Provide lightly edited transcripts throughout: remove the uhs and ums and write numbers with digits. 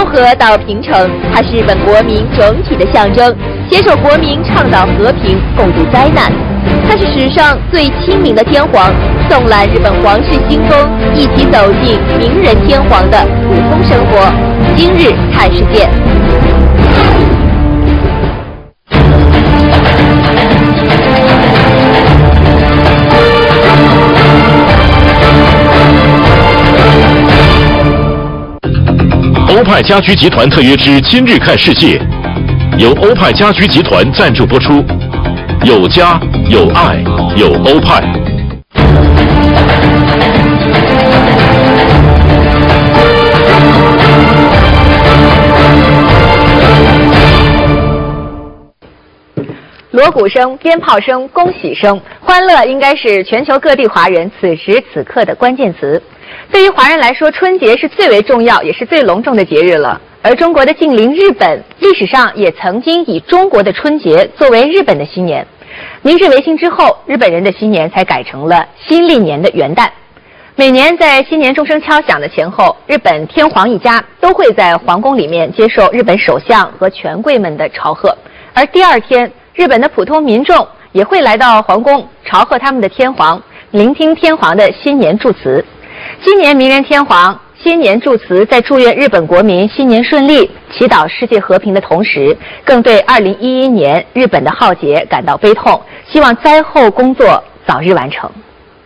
河到平城，它是日本国民整体的象征，携手国民倡导和平，共度灾难。它是史上最亲民的天皇，送揽日本皇室新风，一起走进名人天皇的普通生活。今日看世界。 欧派家居集团特约之今日看世界，由欧派家居集团赞助播出。有家有爱有欧派。 锣鼓声、鞭炮声、恭喜声，欢乐应该是全球各地华人此时此刻的关键词。对于华人来说，春节是最为重要也是最隆重的节日了。而中国的近邻日本，历史上也曾经以中国的春节作为日本的新年。明治维新之后，日本人的新年才改成了新历年的元旦。每年在新年钟声敲响的前后，日本天皇一家都会在皇宫里面接受日本首相和权贵们的朝贺，而第二天，日本的普通民众也会来到皇宫朝贺他们的天皇，聆听天皇的新年祝词。今年明仁天皇新年祝词在祝愿日本国民新年顺利、祈祷世界和平的同时，更对2011年日本的浩劫感到悲痛，希望灾后工作早日完成。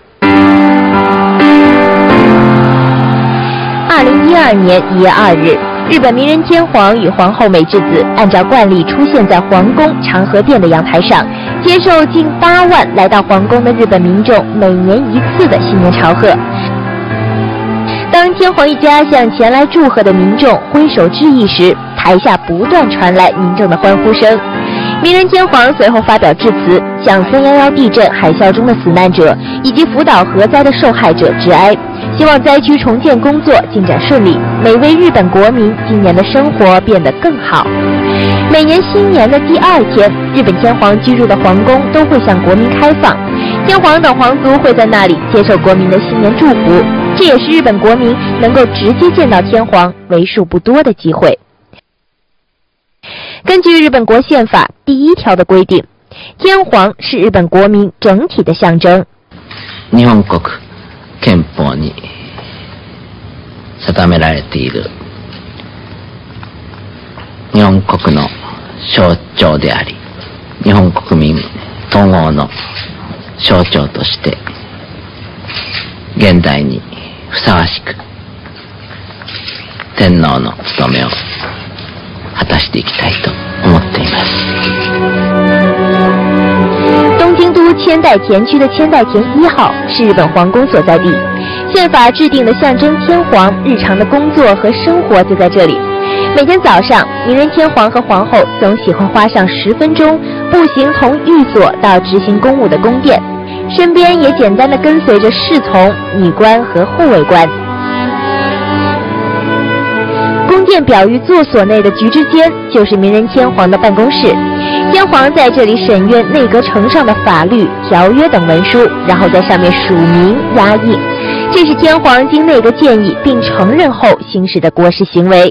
2012年1月2日，日本明仁天皇与皇后美智子按照惯例出现在皇宫长和殿的阳台上，接受近8万来到皇宫的日本民众每年一次的新年朝贺。当天皇一家向前来祝贺的民众挥手致意时，台下不断传来民众的欢呼声。明仁天皇随后发表致辞，向311地震海啸中的死难者以及福岛核灾的受害者致哀，希望灾区重建工作进展顺利，每位日本国民今年的生活变得更好。每年新年的第2天，日本天皇居住的皇宫都会向国民开放，天皇等皇族会在那里接受国民的新年祝福，这也是日本国民能够直接见到天皇为数不多的机会。根据日本国宪法第1条的规定，天皇是日本国民整体的象征。 日本国憲法に定められている日本国の象徴であり、日本国民統合の象徴として、現代にふさわしく天皇の務めを果たしていきたいと思っています。 东京都千代田区的千代田1号是日本皇宫所在地，宪法制定的象征天皇日常的工作和生活就在这里。每天早上，明仁天皇和皇后总喜欢花上10分钟步行从寓所到执行公务的宫殿，身边也简单的跟随着侍从、女官和护卫官。宫殿表寓座所内的菊之间就是明仁天皇的办公室，天皇在这里审阅内阁呈上的法律、条约等文书，然后在上面署名压印，这是天皇经内阁建议并承认后行使的国事行为。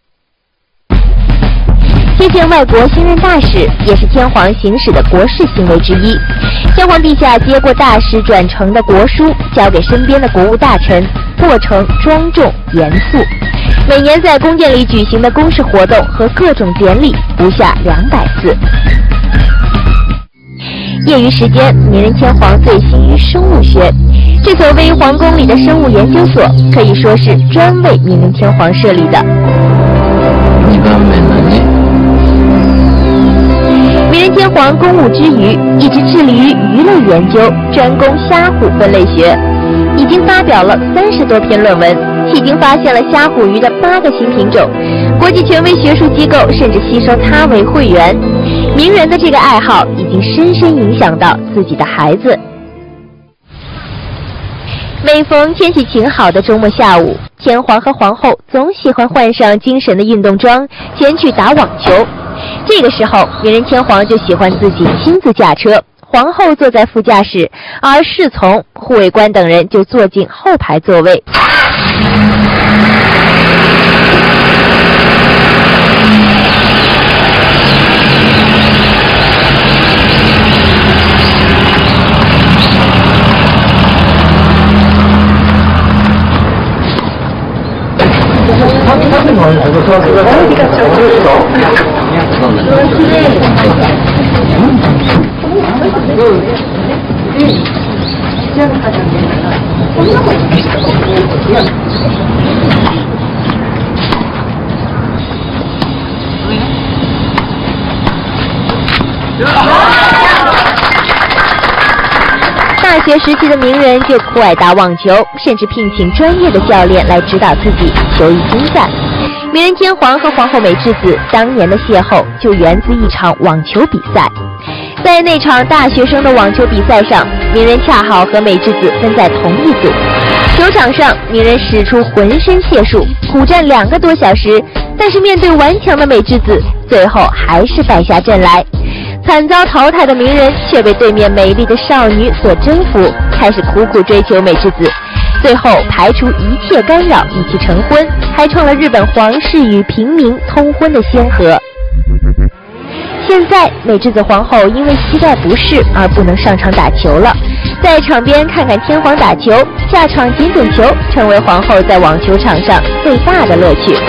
接见外国新任大使也是天皇行使的国事行为之一。天皇陛下接过大使转呈的国书，交给身边的国务大臣，过程庄重严肃。每年在宫殿里举行的公事活动和各种典礼不下200次。业余时间，明仁天皇醉心于生物学，这所位于皇宫里的生物研究所可以说是专为明仁天皇设立的。明仁天皇公务之余，一直致力于鱼类研究，专攻虾虎分类学，已经发表了30多篇论文，迄今发现了虾虎鱼的8个新品种，国际权威学术机构甚至吸收他为会员。名人的这个爱好已经深深影响到自己的孩子。每逢天气晴好的周末下午，天皇和皇后总喜欢换上精神的运动装，前去打网球。这个时候，明仁天皇就喜欢自己亲自驾车，皇后坐在副驾驶，而侍从、护卫官等人就坐进后排座位。 大学时期的名人就酷爱打网球，甚至聘请专业的教练来指导自己，球艺精湛。名人天皇和皇后美智子当年的邂逅就源自一场网球比赛。在那场大学生的网球比赛上，名人恰好和美智子分在同一组。球场上，名人使出浑身解数，苦战2个多小时，但是面对顽强的美智子，最后还是败下阵来。惨遭淘汰的名人却被对面美丽的少女所征服，开始苦苦追求美智子，最后排除一切干扰，一起成婚，还创了日本皇室与平民通婚的先河。现在美智子皇后因为膝盖不适而不能上场打球了，在场边看看天皇打球，下场捡捡球，成为皇后在网球场上最大的乐趣。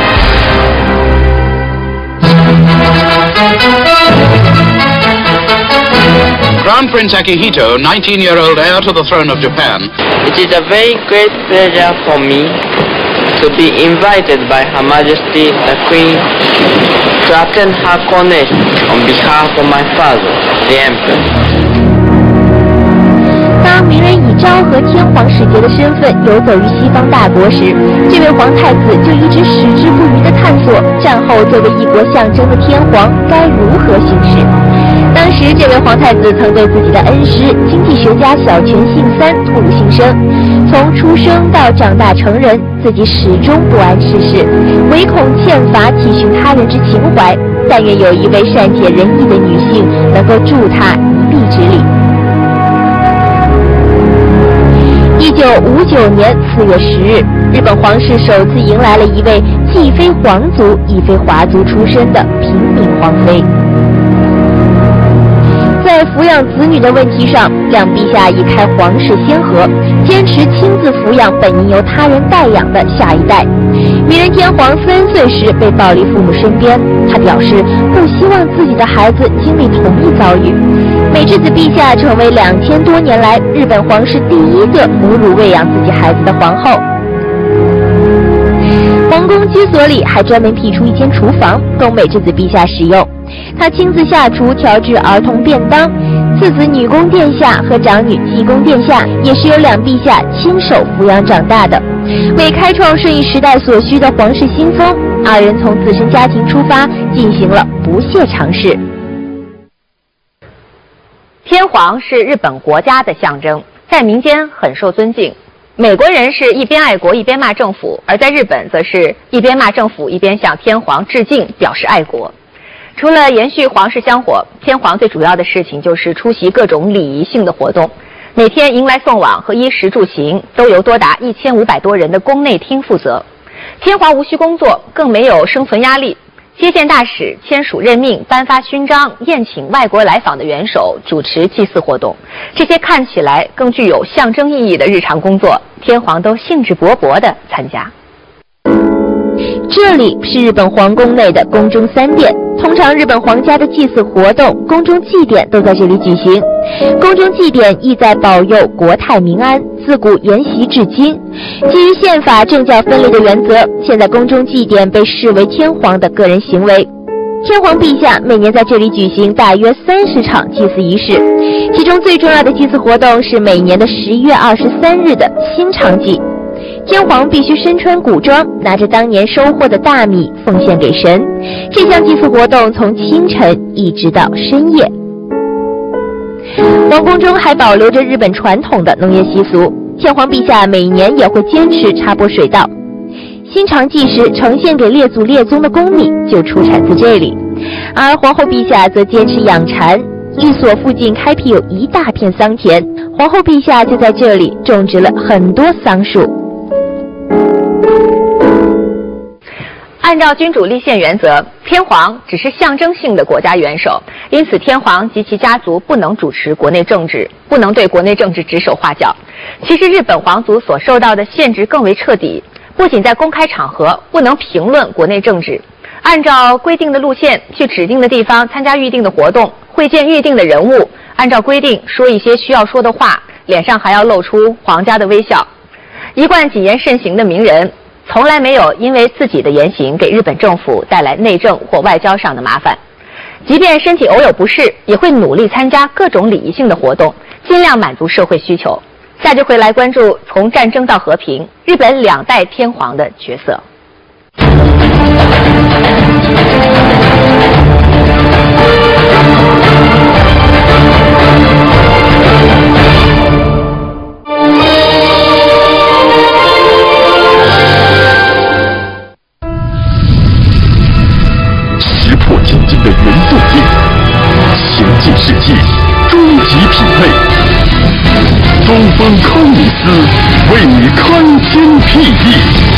Crown Prince Akihito, 19-year-old heir to the throne of Japan. It is a very great pleasure for me to be invited by Her Majesty the Queen to attend her coronation on behalf of my father, the Emperor. 当名人以昭和天皇使节的身份游走于西方大国时，这位皇太子就一直矢志不渝地探索战后作为一国象征的天皇该如何行事。当时，这位皇太子曾对自己的恩师经济学家小泉信三吐露心声：从出生到长大成人，自己始终不谙世事，唯恐欠乏体恤他人之情怀，但愿有一位善解人意的女性能够助他一臂之力。1959年4月10日，日本皇室首次迎来了一位既非皇族亦非华族出身的平民皇妃。在抚养子女的问题上，两陛下已开皇室先河，坚持亲自抚养本应由他人代养的下一代。名人天皇3岁时被抱离父母身边，他表示不希望自己的孩子经历同一遭遇。美智子陛下成为2000多年来日本皇室第一个母乳喂养自己孩子的皇后。皇宫居所里还专门辟出一间厨房供美智子陛下使用，她亲自下厨调制儿童便当。次子女宫殿下和长女继宫殿下也是由两陛下亲手抚养长大的。为开创顺应时代所需的皇室新风，二人从自身家庭出发，进行了不懈尝试。 天皇是日本国家的象征，在民间很受尊敬。美国人是一边爱国一边骂政府，而在日本则是一边骂政府一边向天皇致敬，表示爱国。除了延续皇室香火，天皇最主要的事情就是出席各种礼仪性的活动。每天迎来送往和衣食住行都由多达1500多人的宫内厅负责。天皇无需工作，更没有生存压力。接见大使、签署任命、颁发勋章、宴请外国来访的元首、主持祭祀活动，这些看起来更具有象征意义的日常工作，天皇都兴致勃勃地参加。 这里是日本皇宫内的宫中三殿，通常日本皇家的祭祀活动、宫中祭典都在这里举行。宫中祭典意在保佑国泰民安，自古沿袭至今。基于宪法政教分离的原则，现在宫中祭典被视为天皇的个人行为。天皇陛下每年在这里举行大约30场祭祀仪式，其中最重要的祭祀活动是每年的11月23日的新长祭。天皇必须身穿古装，拿着当年收获的大米奉献给神。这项祭祀活动从清晨一直到深夜。皇宫中还保留着日本传统的农业习俗，天皇陛下每年也会坚持插播水稻。新长祭时呈现给列祖列宗的公米就出产自这里，而皇后陛下则坚持养蚕。寓所附近开辟有一大片桑田，皇后陛下就在这里种植了很多桑树。 按照君主立宪原则，天皇只是象征性的国家元首，因此天皇及其家族不能主持国内政治，不能对国内政治指手画脚。其实日本皇族所受到的限制更为彻底， 不仅在公开场合不能评论国内政治，按照规定的路线去指定的地方参加预定的活动，会见预定的人物，按照规定说一些需要说的话，脸上还要露出皇家的微笑。一贯谨言慎行的名人，从来没有因为自己的言行给日本政府带来内政或外交上的麻烦。即便身体偶有不适，也会努力参加各种礼仪性的活动，尽量满足社会需求。下集回来关注从战争到和平，日本2代天皇的角色。 石破天惊的原动力，行进世纪终极匹配。东方康尼斯为你开天辟地，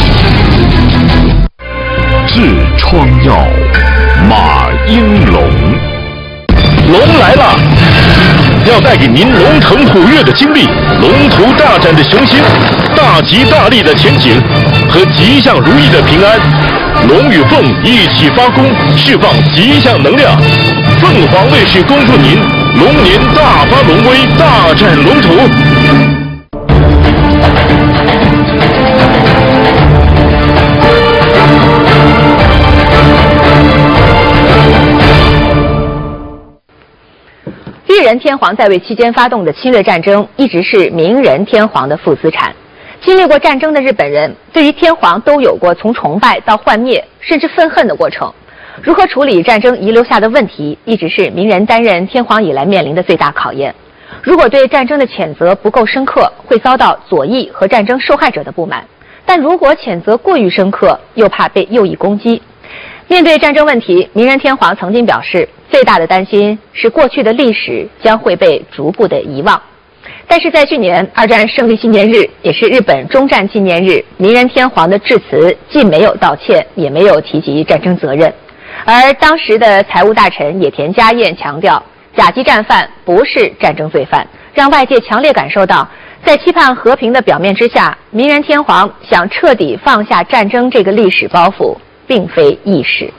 痔疮药马应龙，龙来了！要带给您龙腾虎跃的经历，龙图大展的雄心，大吉大利的前景和吉祥如意的平安。龙与凤一起发功，释放吉祥能量。凤凰卫视恭祝您龙年大发龙威，大展龙图。 裕仁天皇在位期间发动的侵略战争，一直是明仁天皇的负资产。经历过战争的日本人，对于天皇都有过从崇拜到幻灭，甚至愤恨的过程。如何处理战争遗留下的问题，一直是明仁担任天皇以来面临的最大考验。如果对战争的谴责不够深刻，会遭到左翼和战争受害者的不满；但如果谴责过于深刻，又怕被右翼攻击。面对战争问题，明仁天皇曾经表示，最大的担心是过去的历史将会被逐步的遗忘。但是在去年2战胜利纪念日，也是日本终战纪念日，明仁天皇的致辞既没有道歉，也没有提及战争责任。而当时的财务大臣野田佳彦强调，甲级战犯不是战争罪犯，让外界强烈感受到，在期盼和平的表面之下，明仁天皇想彻底放下战争这个历史包袱，并非易事。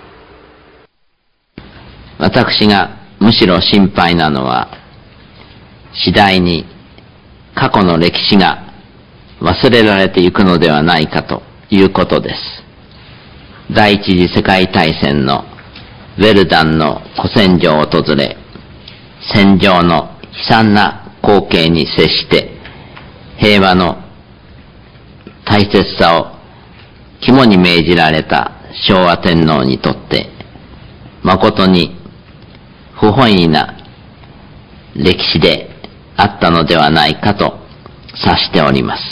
私がむしろ心配なのは、次第に過去の歴史が忘れられていくのではないかということです。第一次世界大戦のヴェルダンの古戦場を訪れ、戦場の悲惨な光景に接して、平和の大切さを肝に銘じられた昭和天皇にとって、誠に不本意な歴史であったのではないかと察しております。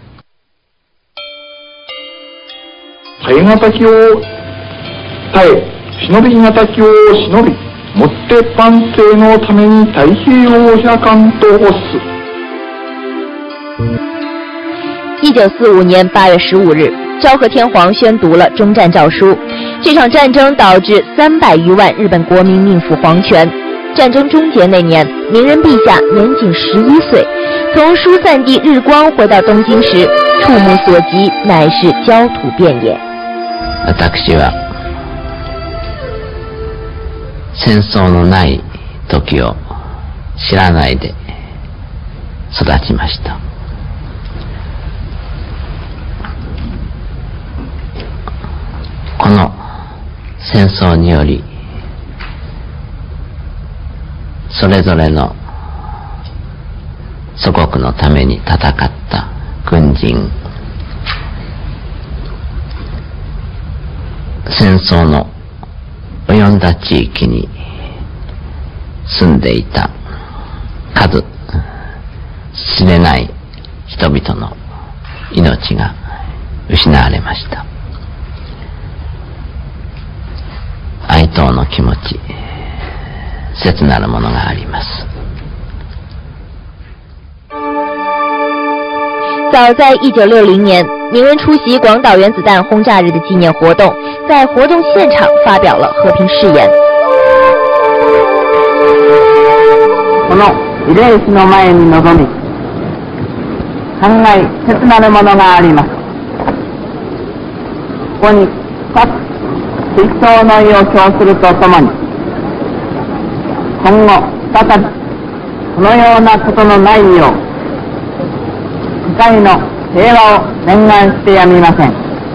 耐え難きを耐え、忍び難きを忍び、もって万世のために太平洋百貫と押す。 1945年8月15日，昭和天皇宣读了终战诏书。这场战争导致300余万日本国民命赴黄泉。战争终结那年，明仁陛下年仅11岁，从疏散地日光回到东京时，触目所及乃是焦土遍野。 私は戦争のない時を知らないで育ちました。この戦争によりそれぞれの祖国のために戦った軍人、戦争の及んだ地域に住んでいた数知れない人々の命が失われました。哀悼の気持ち、切なるものがあります。 早在1960年，明仁出席广岛原子弹轰炸日的纪念活动，在活动现场发表了和平誓言。 この慰霊碑の前に臨み、考え切なるものがあります。 こに各適当の意を表するとともに、今後再びこのようなことのないよう、世界の平和を念願してやみません。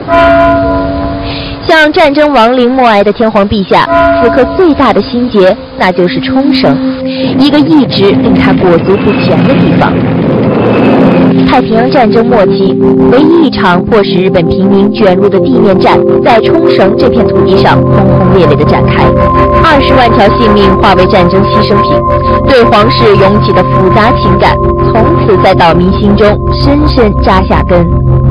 向战争亡灵默哀的天皇陛下，此刻最大的心结，那就是冲绳，一个一直令他裹足不前的地方。太平洋战争末期，唯一一场迫使日本平民卷入的地面战，在冲绳这片土地上轰轰烈烈地展开，20万条性命化为战争牺牲品，对皇室涌起的复杂情感，从此在岛民心中深深扎下根。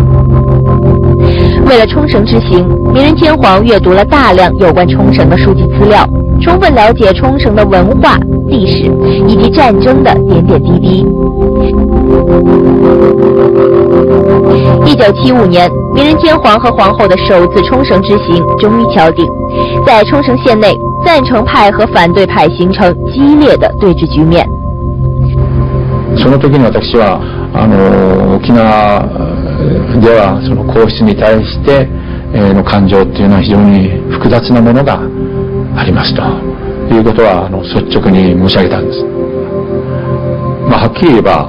为了冲绳之行，明仁天皇阅读了大量有关冲绳的书籍资料，充分了解冲绳的文化、历史以及战争的点点滴滴。1975年，明仁天皇和皇后的首次冲绳之行终于敲定，在冲绳县内，赞成派和反对派形成激烈的对峙局面。 その時に私は沖縄ではその皇室に対しての感情っていうのは非常に複雑なものがありますということは率直に申し上げたんです。はっきり言えば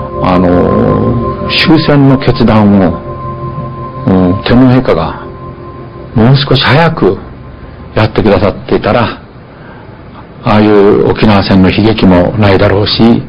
終戦の決断を天皇陛下がもう少し早くやってくださっていたら、ああいう沖縄戦の悲劇もないだろうし。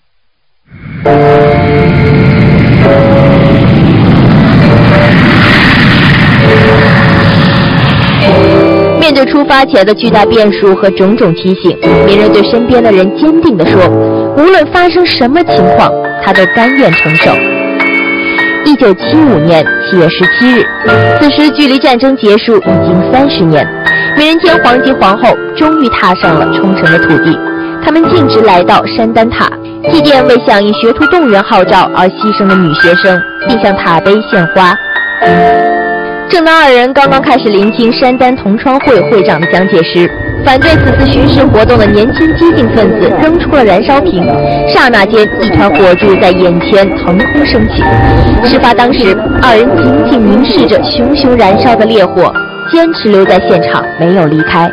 面对出发前的巨大变数和种种提醒，明仁对身边的人坚定地说，无论发生什么情况，他都甘愿承受。1975年7月17日，此时距离战争结束已经30年，明仁天皇及皇后终于踏上了冲绳的土地，他们径直来到山丹塔，祭奠为响应学徒动员号召而牺牲的女学生，并向塔碑献花。正当二人刚刚开始聆听山丹同窗会会长的讲解时，反对此次巡视活动的年轻激进分子扔出了燃烧瓶，刹那间一团火柱在眼前腾空升起。事发当时，二人紧紧凝视着熊熊燃烧的烈火，坚持留在现场，没有离开。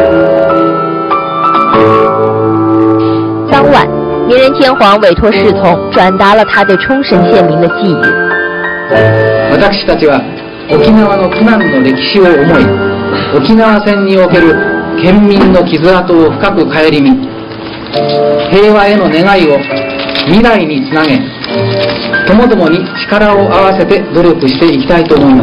当晚，明仁天皇委托侍从转达了他对冲绳县民的寄语。 私たちは沖縄の苦難の歴史を思い、沖縄戦における県民の傷跡を深く顧み、平和への願いを未来につなげ、ともどもに力を合わせて努力していきたいと思います。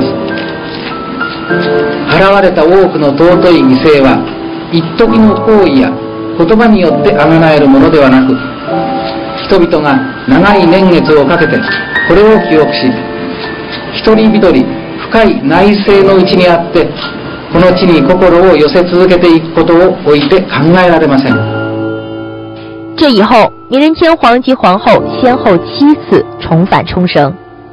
払われた多くの尊い犠牲は、一時の行為や言葉によってあがなえるものではなく、人々が長い年月をかけてこれを記憶し、一人一人深い内省のうちにあって、この地に心を寄せ続けていくことを置いて考えられません。 这以后，明仁天皇及皇后先后7次重返冲绳。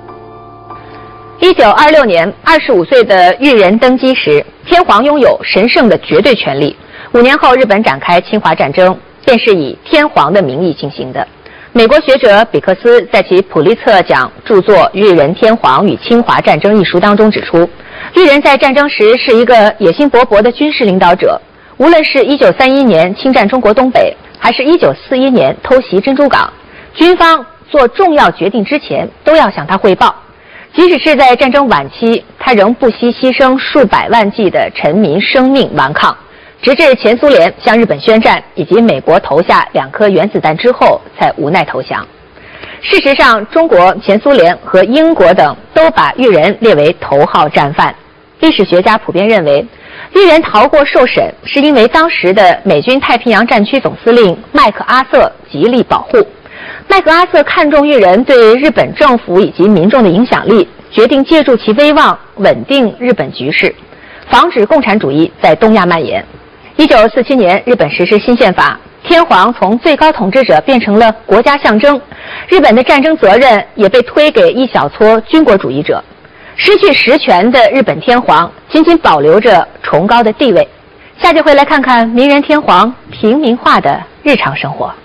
1926年，25岁的裕仁登基时，天皇拥有神圣的绝对权力。5年后，日本展开侵华战争，便是以天皇的名义进行的。美国学者比克斯在其普利策奖著作《裕仁天皇与侵华战争》一书当中指出，裕仁在战争时是一个野心勃勃的军事领导者。无论是1931年侵占中国东北，还是1941年偷袭珍珠港，军方做重要决定之前都要向他汇报。即使是在战争晚期，他仍不惜牺牲数百万计的臣民生命顽抗。直至前苏联向日本宣战，以及美国投下2颗原子弹之后，才无奈投降。事实上，中国、前苏联和英国等都把裕仁列为头号战犯。历史学家普遍认为，裕仁逃过受审，是因为当时的美军太平洋战区总司令麦克阿瑟极力保护。麦克阿瑟看重裕仁对日本政府以及民众的影响力，决定借助其威望稳定日本局势，防止共产主义在东亚蔓延。1947年，日本实施新宪法，天皇从最高统治者变成了国家象征，日本的战争责任也被推给一小撮军国主义者。失去实权的日本天皇仅仅保留着崇高的地位。下节回来看看明仁天皇平民化的日常生活。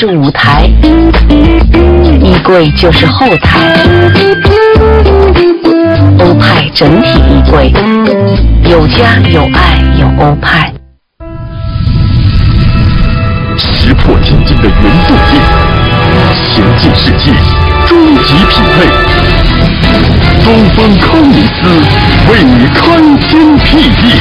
是舞台，衣柜就是后台。欧派整体衣柜，有家有爱有欧派。 石破天惊的原动力，先进世纪终极匹配，东风康尼斯为你开天辟地。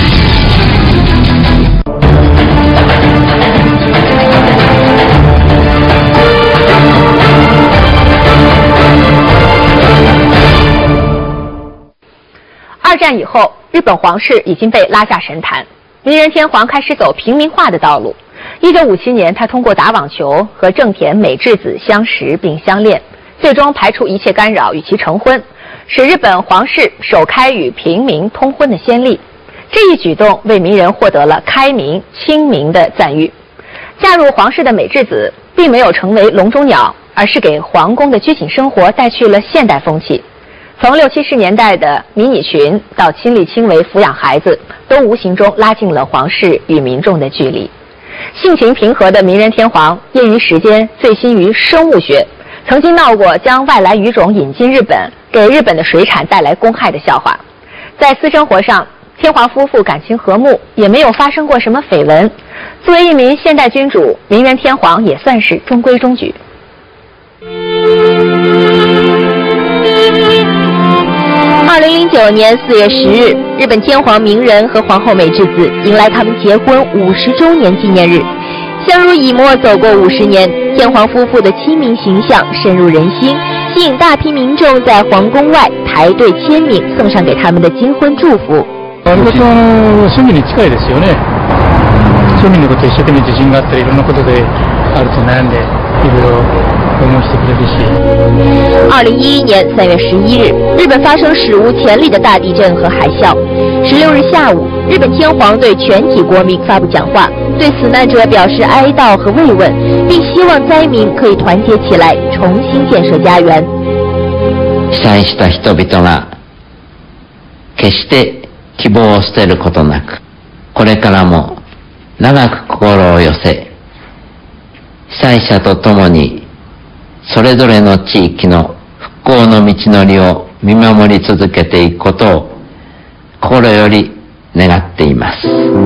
二战以后，日本皇室已经被拉下神坛，明仁天皇开始走平民化的道路。1957年，他通过打网球和正田美智子相识并相恋，最终排除一切干扰与其成婚，使日本皇室首开与平民通婚的先例。这一举动为明仁获得了开明、亲民的赞誉。嫁入皇室的美智子并没有成为笼中鸟，而是给皇宫的拘谨生活带去了现代风气。从60、70年代的迷你裙到亲力亲为抚养孩子，都无形中拉近了皇室与民众的距离。性情平和的明仁天皇业余时间醉心于生物学，曾经闹过将外来鱼种引进日本，给日本的水产带来公害的笑话。在私生活上，天皇夫妇感情和睦，也没有发生过什么绯闻。作为一名现代君主，明仁天皇也算是中规中矩。2009年4月10日，日本天皇明仁和皇后美智子迎来他们结婚50周年纪念日。相濡以沫走过50年，天皇夫妇的亲民形象深入人心，吸引大批民众在皇宫外排队签名，送上给他们的金婚祝福。 私民に近いですよね。庶民のこと一生懸命自信があったり、いろんなことであると悩んでいろいろ思いしてくれるし。 2011年3月11日，日本发生史无前例的大地震和海啸。16日下午，日本天皇对全体国民发布讲话，对死难者表示哀悼和慰问，并希望灾民可以团结起来，重新建设家园。 被災した人々が決して希望を捨てることなく、これからも長く心を寄せ、被災者と共にそれぞれの地域の復興の道のりを見守り続けていくことを心より願っています。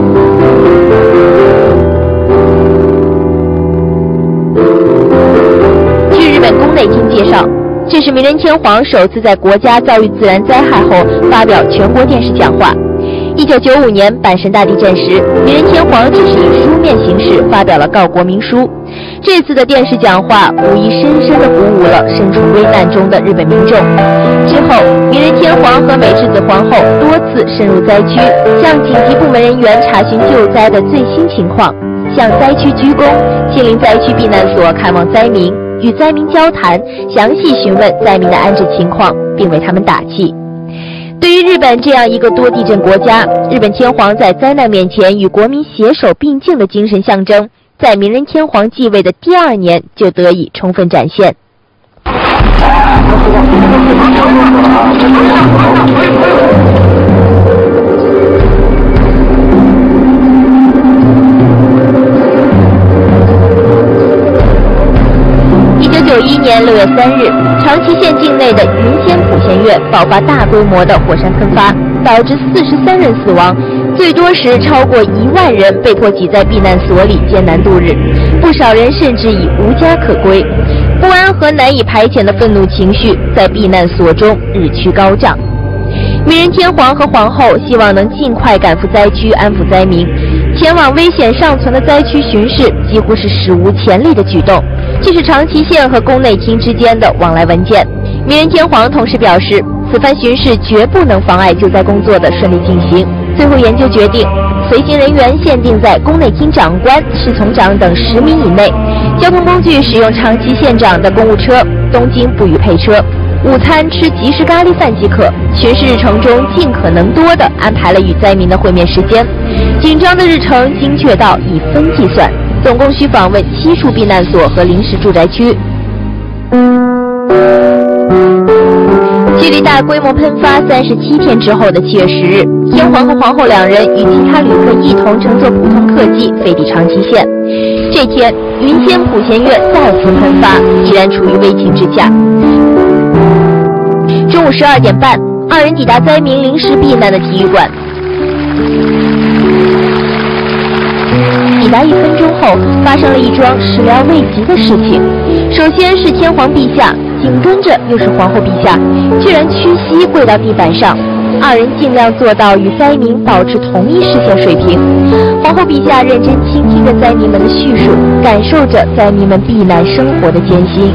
据日本宫内厅介绍，这是明仁天皇首次在国家遭遇自然灾害后发表全国电视讲话。1995年阪神大地震时，明仁天皇只是以书面形式发表了告国民书。这次的电视讲话无疑深深地鼓舞了身处危难中的日本民众。之后，明仁天皇和美智子皇后多次深入灾区，向紧急部门人员查询救灾的最新情况，向灾区鞠躬，亲临灾区避难所看望灾民，与灾民交谈，详细询问灾民的安置情况，并为他们打气。对于日本这样一个多地震国家，日本天皇在灾难面前与国民携手并进的精神象征，在明仁天皇继位的第2年就得以充分展现。1991年6月3日，长崎县境内的云仙浦县岳爆发大规模的火山喷发，导致43人死亡，最多时超过1万人被迫挤在避难所里艰难度日，不少人甚至已无家可归。不安和难以排遣的愤怒情绪在避难所中日趋高涨。明仁天皇和皇后希望能尽快赶赴灾区安抚灾民，前往危险尚存的灾区巡视几乎是史无前例的举动。这是长崎县和宫内厅之间的往来文件。明仁天皇同时表示，此番巡视绝不能妨碍救灾工作的顺利进行。最后研究决定，随行人员限定在宫内厅长官、侍从长等10名以内，交通工具使用长崎县长的公务车，东京不予配车。午餐吃即食咖喱饭即可。巡视日程中尽可能多地安排了与灾民的会面时间，紧张的日程精确到以分计算，总共需访问7处避难所和临时住宅区。距离大规模喷发37天之后的7月10日， 天皇和皇后两人与其他旅客一同乘坐普通客机飞抵长崎县。这天，云仙普贤月再次喷发，依然处于危情之下。中午12点半，二人抵达灾民临时避难的体育馆。抵达1分钟后，发生了一桩始料未及的事情。首先是天皇陛下，紧跟着又是皇后陛下，居然屈膝跪到地板上。二人尽量做到与灾民保持同一视线水平。皇后陛下认真倾听着灾民们的叙述，感受着灾民们避难生活的艰辛。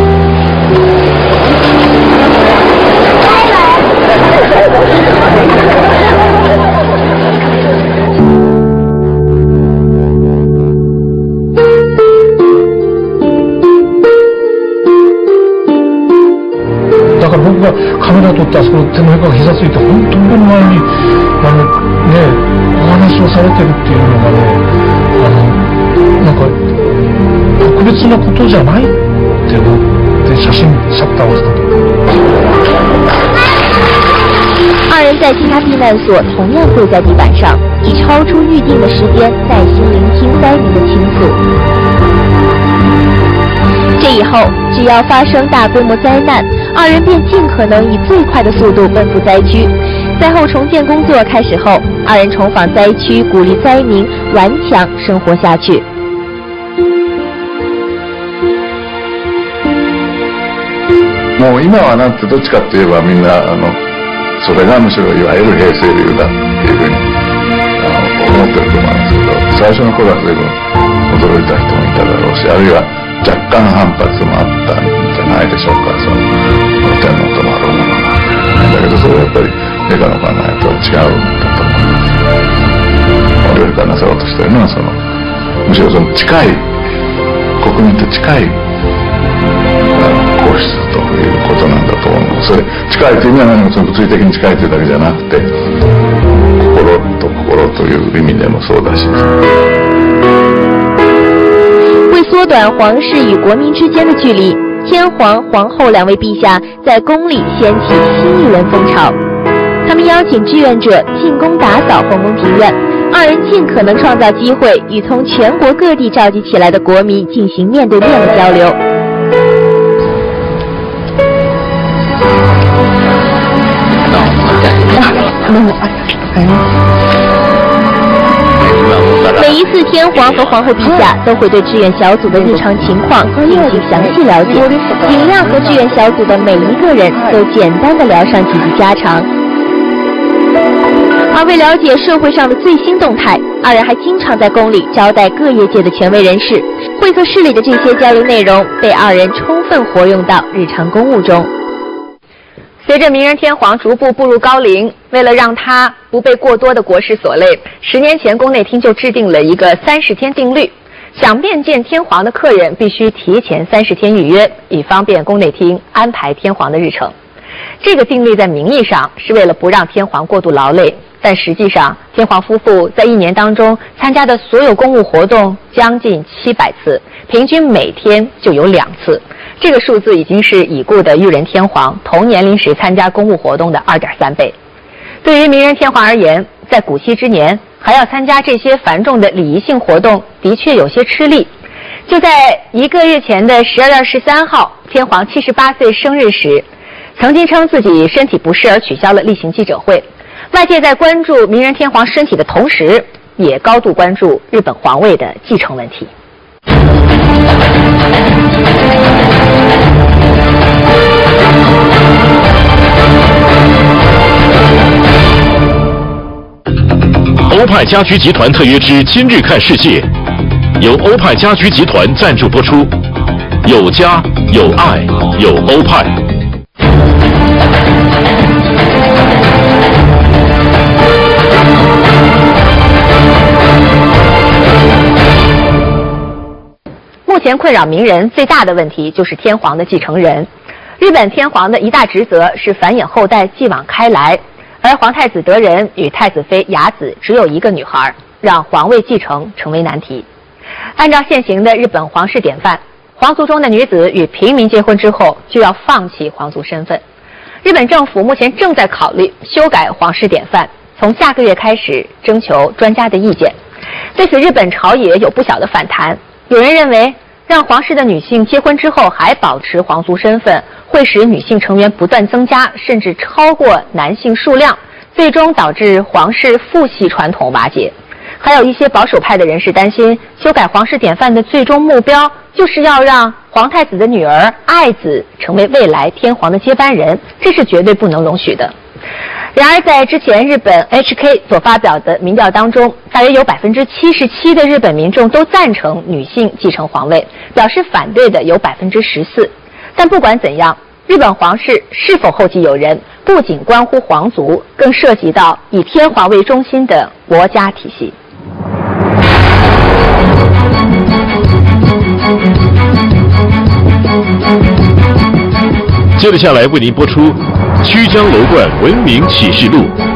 だから僕がカメラ撮ってあそこ手の上から膝ついて本当に目の前にお話をされてるっていうのがなんか特別なことじゃないって思ってシャッターを押したと。 二人在其他避难所同样跪在地板上，以超出预定的时间耐心聆听灾民的倾诉。这以后，只要发生大规模灾难，二人便尽可能以最快的速度奔赴灾区。灾后重建工作开始后，二人重访灾区，鼓励灾民顽强生活下去。 もう今はなんてどっちかといえばみんなそれがむしろいわゆる平成流だっていうふうに思ってると思いますけど、最初の頃は随分驚いた人もいただろうし、あるいは若干反発もあったんじゃないでしょうか。その天皇ともあろうものがだけど、それはやっぱり陛下の考えとは違うんだと思います。両陛下なさろうとしているのはむしろその近い国民と近い皇室ということなんだと思う。それ近いという意味は何もその物理的に近いというだけじゃなくて、心と心という意味でもそうだし。 为缩短皇室与国民之间的距离，天皇、皇后两位陛下在宫里掀起新一轮风潮。他们邀请志愿者进宫打扫皇宫庭院，二人尽可能创造机会与从全国各地召集起来的国民进行面对面的交流。每一次天皇和皇后陛下都会对志愿小组的日常情况进行详细了解，尽量和志愿小组的每一个人都简单的聊上几句家常。而为了解社会上的最新动态，二人还经常在宫里招待各业界的权威人士。会客室里的这些交流内容被二人充分活用到日常公务中。 随着明仁天皇逐步步入高龄，为了让他不被过多的国事所累，10年前宫内厅就制定了一个30天定律，想面见天皇的客人必须提前30天预约，以方便宫内厅安排天皇的日程。这个定律在名义上是为了不让天皇过度劳累，但实际上天皇夫妇在1年当中参加的所有公务活动将近700次，平均每天就有2次。这个数字已经是已故的裕仁天皇同年龄时参加公务活动的2.3倍。对于明仁天皇而言，在古稀之年还要参加这些繁重的礼仪性活动，的确有些吃力。就在1个月前的12月13号，天皇78岁生日时，曾经称自己身体不适而取消了例行记者会。外界在关注明仁天皇身体的同时，也高度关注日本皇位的继承问题。 欧派家居集团特约之今日看世界，由欧派家居集团赞助播出。有家有爱有欧派。 目前困扰明仁最大的问题就是天皇的继承人。日本天皇的一大职责是繁衍后代，继往开来，而皇太子德仁与太子妃雅子只有一个女孩，让皇位继承成为难题。按照现行的日本皇室典范，皇族中的女子与平民结婚之后就要放弃皇族身份。日本政府目前正在考虑修改皇室典范， 从下个月开始征求专家的意见。对此，日本朝野有不小的反弹。有人认为，让皇室的女性结婚之后还保持皇族身份，会使女性成员不断增加，甚至超过男性数量，最终导致皇室父系传统瓦解。还有一些保守派的人士担心，修改皇室典范的最终目标就是要让皇太子的女儿爱子成为未来天皇的接班人，这是绝对不能容许的。然而，在之前日本 HK 所发表的民调当中，大约有77%的日本民众都赞成女性继承皇位，表示反对的有14%。但不管怎样，日本皇室是否后继有人，不仅关乎皇族，更涉及到以天皇为中心的国家体系。 接着下来为您播出《曲江楼观文明启示录》